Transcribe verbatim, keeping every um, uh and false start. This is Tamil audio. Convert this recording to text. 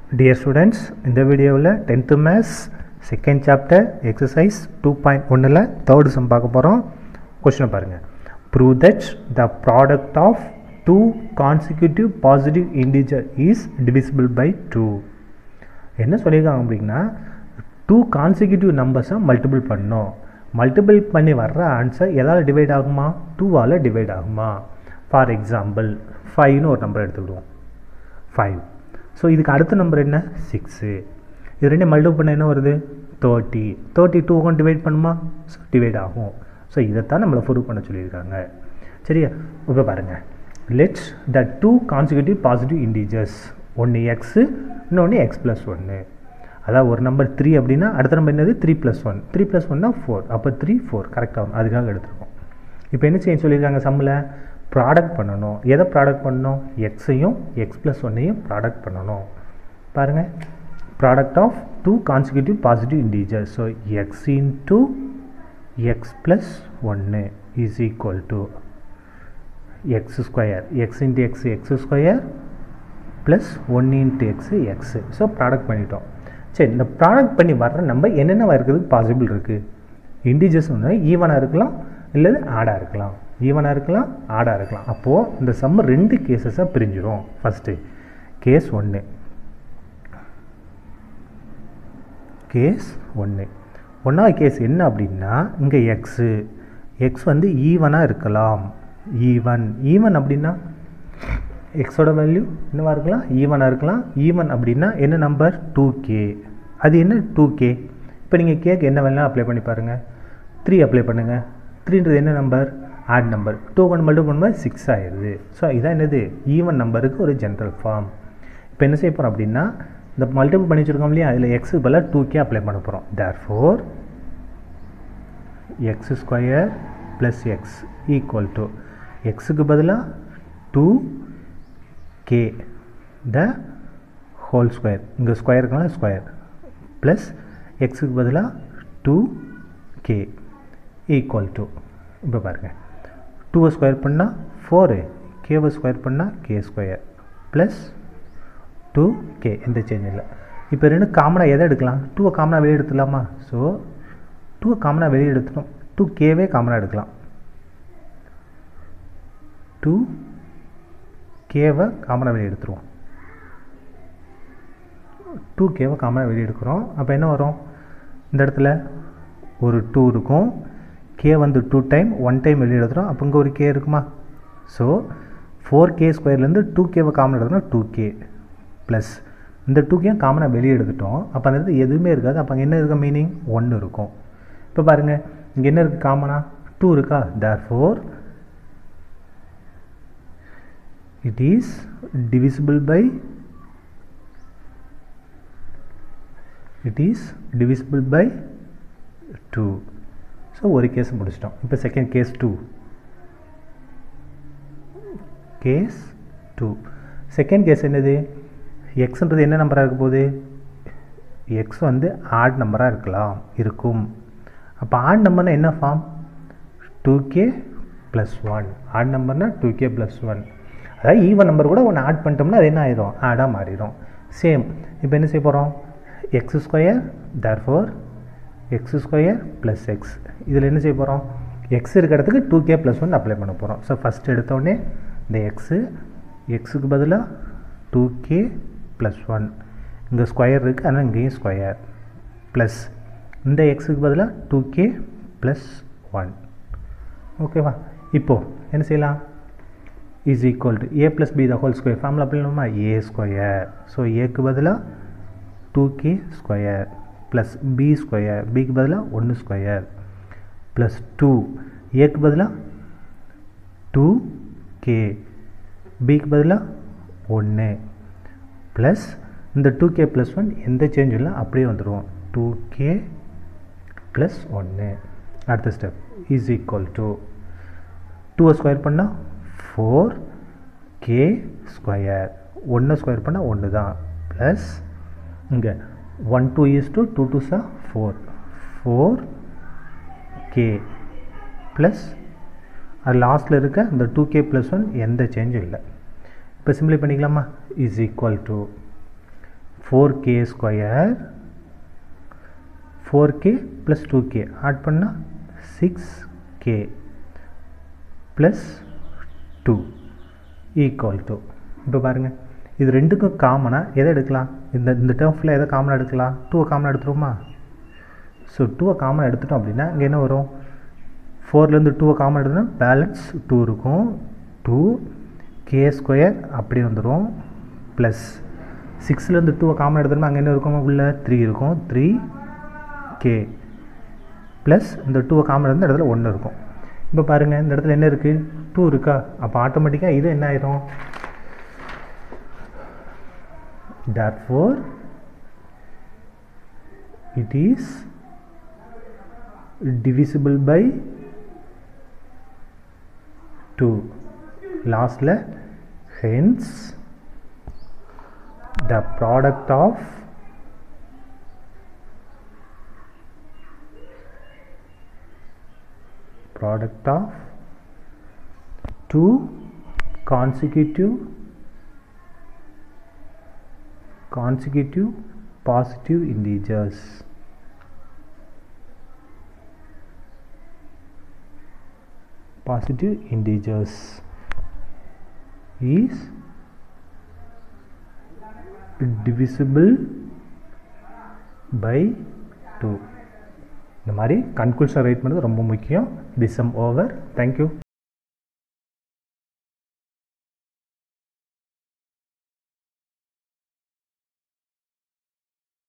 Dear students, in the video tenth Maths second chapter exercise two point one la third sum பார்க்க போறோம். Question பாருங்க. Prove that the product of two consecutive positive integer is divisible by two. என்ன சொல்லிருக்காங்க அப்படினா two consecutive numbers multiple பண்ணனும். Multiple பண்ணி வர்ற ஆன்சர் எதால டிவைட் ஆகுமா? two ஆல டிவைட் ஆகுமா? For example, five னு ஒரு நம்பர் எடுத்துக்கிடுவோம். five. ஸோ இதுக்கு அடுத்த நம்பர் என்ன? சிக்ஸு. இது ரெண்டு மல்டிபிள் பண்ண என்ன வருது? தேர்ட்டி. தேர்ட்டி டூ கொண்டு டிவைட் பண்ணுமா? ஸோ டிவைட் ஆகும். ஸோ இதைத்தான் நம்மளை ப்ரூவ் பண்ண சொல்லியிருக்காங்க. சரியா? இப்போ பாருங்கள். Let's the two consecutive positive integers, ஒன்று எக்ஸு, இன்னொன்று எக்ஸ் ப்ளஸ் ஒன்று. அதாவது ஒரு நம்பர் த்ரீ அப்படின்னா அடுத்த நம்பர் என்னது? Three plus one. Three plus ஒன்னா ஃபோர். அப்போ த்ரீ ஃபோர் கரெக்டாக வரும். அதுக்காக எடுத்துருக்கோம். இப்போ என்ன செய்ய சொல்லியிருக்காங்க? சம்மில் ப்ராடக்ட் பண்ணணும். எதை ப்ராடக்ட் பண்ணணும்? எக்ஸையும் எக்ஸ் ப்ளஸ் ஒன்னையும் ப்ராடக்ட் பண்ணணும். பாருங்கள், product of two consecutive positive integers. So x into x plus ஒன்று is equal to x square. X into x x square plus ஒன்று into x x. So product பண்ணிட்டோம். சரி, இந்த ப்ராடக்ட் பண்ணி வர்ற நம்ம என்னென்ன இருக்கிறதுக்கு பாசிபிள் இருக்குது? இன்டீஜர்ஸ் ஒன்று ஈவனாக இருக்கலாம், இல்லது ஆடாக இருக்கலாம். ஈவனாக இருக்கலாம், ஆடாக இருக்கலாம். அப்போது இந்த சம்ம ரெண்டு கேஸஸாக பிரிஞ்சிடும். ஃபஸ்ட்டு கேஸ் ஒன்று, கேஸ் ஒன்று. ஒன்றாவது கேஸ் என்ன அப்படின்னா, இங்கே எக்ஸு எக்ஸ் வந்து ஈவனாக இருக்கலாம். ஈவன் ஈவன் அப்படின்னா எக்ஸோட வேல்யூ என்னவாக இருக்கலாம்? ஈவனாக இருக்கலாம். ஈவன் அப்படின்னா என்ன நம்பர்? Two K. அது என்ன டூ கே? இப்போ நீங்கள் கேக்கு என்ன வேணாலும் அப்ளை பண்ணி பாருங்கள். த்ரீ அப்ளை பண்ணுங்கள். த்ரீன்றது என்ன நம்பர்? Odd number. Two one multiple பண்ணும்போது சிக்ஸ் ஆயிடுது. ஸோ இதான் என்னது? ஈவன் நம்பருக்கு ஒரு ஜென்ரல் ஃபார்ம். இப்போ என்ன செய்ய போகிறோம் அப்படின்னா, இந்த மல்டிபிள் பண்ணி வச்சுருக்கோம் இல்லையா, அதில் எக்ஸுக்கு பதிலாக டூ கே அப்ளை பண்ண போகிறோம். Therefore x square plus x equal to எக்ஸுக்கு பதிலாக two K the whole square. இங்கே ஸ்கொயர் இருக்கலாம், ஸ்கொயர் ப்ளஸ் எக்ஸுக்கு பதிலாக டூ கே ஈக்குவல் டு, இப்போ பாருங்கள், டூவை ஸ்கொயர் பண்ணால் ஃபோரு, கேவை ஸ்கொயர் பண்ணால் K square plus two K. எந்த சேஞ்ச் இல்லை. இப்போ ரெண்டு காமனாக எதை எடுக்கலாம்? டூவை காமனாக வெளியே எடுத்துடலாமா? ஸோ டூவை காமனாக வெளியே எடுத்துட்டோம். டூ கேவே காமனாக எடுக்கலாம். டூ கேவை காமனாக வெளியே எடுத்துருவோம். டூ கேவை காமனாக வெளியே எடுக்கிறோம். அப்போ என்ன வரும்? இந்த இடத்துல ஒரு டூ இருக்கும். கே வந்து டூ டைம் ஒன் டைம் வெளியே எடுத்துகிறோம். அப்போ இங்கே ஒரு கே இருக்குமா? ஸோ ஃபோர் கே ஸ்கொயர்லேருந்து டூ கேவை காமன் எடுத்துனா டூ கே ப்ளஸ் இந்த டூ கே காமனாக வெளியே எடுத்துட்டோம். அப்போ அந்த இடத்துல எதுவுமே இருக்காது. அப்போ அங்கே என்ன இருக்க மீனிங்? ஒன்று இருக்கும். இப்போ பாருங்கள், இங்கே என்ன இருக்குது? காமனாக டூ இருக்கா? Therefore it is divisible by it is divisible by two. So ஒரு கேஸ் முடிச்சிட்டோம். இப்போ second case two. Case two second case என்னது? எக்ஸ்ன்றது என்ன நம்பராக இருக்க போகுது? எக்ஸ் வந்து ஆட் நம்பராக இருக்கலாம், இருக்கும். அப்போ ஆட் நம்பர்னால் என்ன form? Two K plus one. Odd நம்பர்னால் டூ கே ப்ளஸ் ஒன். அதாவது ஈவன் நம்பர் கூட ஒன்று ஆட் பண்ணிட்டோம்னா அது என்ன ஆயிரும்? ஆடாக மாறிடும். சேம். இப்போ என்ன செய்ய போகிறோம்? X square therefore x square plus x. இதில் என்ன செய்ய போகிறோம்? எக்ஸ் இருக்கிற இடத்துக்கு two K plus one apply பண்ண போகிறோம். ஸோ ஃபஸ்ட் எடுத்தோடனே இந்த எக்ஸு எக்ஸுக்கு பதிலாக டூ கே ப்ளஸ் ஒன். இங்கே ஸ்கொயர் இருக்குது, அதனால் இங்கேயும் ஸ்கொயர் ப்ளஸ் இந்த எக்ஸுக்கு பதிலாக டூ கே ப்ளஸ் ஒன். ஓகேவா? இப்போது என்ன செய்யலாம்? Is equal to A plus B the whole square. Formula apply பண்ணணுமா? A square. ஸோ ஏக்கு பதிலாக two K square plus B square. பிக்கு பதிலாக ஒன்று ஸ்கொயர் ப்ளஸ் டூ. ஏக்கு பதிலாக டூ கே, பிக்கு பதிலாக ஒன்று ப்ளஸ் இந்த டூ கே ப்ளஸ் ஒன் எந்த சேஞ்சும் இல்லை, அப்படியே வந்துடுவோம். டூ கே ப்ளஸ் ஒன்று. அடுத்த ஸ்டெப் இஸ் ஈக்குவல் டு டூவை ஸ்கொயர் பண்ணால் ஃபோர் கே ஸ்கொயர். ஒன்று ஸ்கொயர் பண்ணால் ஒன்று தான் ப்ளஸ் இங்கே one two is two, two two சா ஃபோர், ஃபோர் கே ப்ளஸ் அது லாஸ்ட்டில் இருக்க இந்த டூ கே ப்ளஸ் ஒன் எந்த சேஞ்சும் இல்லை. இப்போ சிம்பிளை பண்ணிக்கலாமா? Is equal to four K square four K plus two K add பண்ணால் six K plus two equal to, இப்போ பாருங்கள் இது ரெண்டுக்கும் காமனாக எதை எடுக்கலாம், இந்த இந்த டேர்ம்ஸில் எதை காமனாக எடுக்கலாம், டூவை காமனாக எடுத்துருவோமா. ஸோ டூவை காமனாக எடுத்துட்டோம் அப்படின்னா இங்கே என்ன வரும், ஃபோர்லேருந்து டூவை காமன் எடுத்தோம்னா பேலன்ஸ் டூ இருக்கும், டூ கே ஸ்கொயர் அப்படி வந்துடும் ப்ளஸ் சிக்ஸ்லேருந்து டூவை காமன் எடுத்தோம்னா அங்கே என்ன இருக்கும், உள்ள த்ரீ இருக்கும், த்ரீ கே ப்ளஸ் இந்த டூவை காமன் எடுத்த இடத்துல ஒன்று இருக்கும். இப்போ பாருங்கள் இந்த இடத்துல என்ன இருக்குது, டூ இருக்கா, அப்போ ஆட்டோமேட்டிக்காக இது என்ன ஆயிரும், therefore it is divisible by two. Lastly, hence the product of product of two consecutive consecutive positive integers positive integers is divisible by two. இந்த மாதிரி கன்க்ளூஷன் ரைட் பண்ணுறது ரொம்ப முக்கியம். This sum over. தேங்க்யூ.